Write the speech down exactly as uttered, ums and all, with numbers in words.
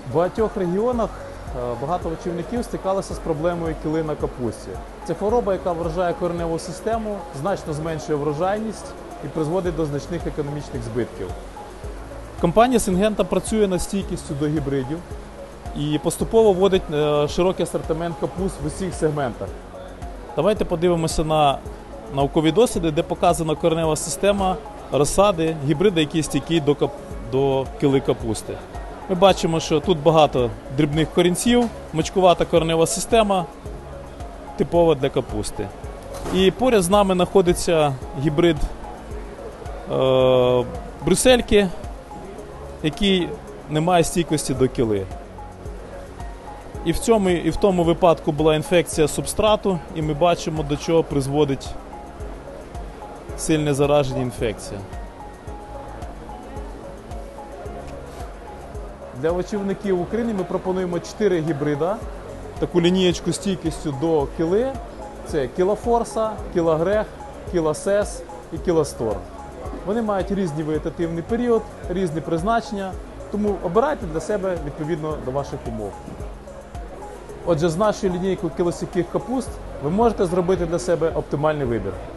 В багатьох регіонах багато очівників стикалися з проблемою кіли на капусті. Це хвороба, яка вражає кореневу систему, значно зменшує врожайність і призводить до значних економічних збитків. Компанія Syngenta працює над стійкістю до гібридів і поступово вводить широкий асортимент капуст в усіх сегментах. Давайте подивимося на наукові досліди, де показана коренева система розсади, гібриди, які стійкі до, кап... до кіли капусти. Ми бачимо, що тут багато дрібних корінців, мочкувата коренева система, типова для капусти. І поряд з нами знаходиться гібрид е... брюссельки, який не має стійкості до кіли. І в цьому, і в тому випадку була інфекція субстрату, і ми бачимо, до чого призводить сильне зараження інфекція. Для очівників України ми пропонуємо чотири гібрида, таку лінієчку стійкістю до кіли. Це кілофорса, кілогрех, кілосес і кілостор. Вони мають різний вегетативний період, різні призначення, тому обирайте для себе відповідно до ваших умов. Отже, з нашою лінійкою кілостійких капуст ви можете зробити для себе оптимальний вибір.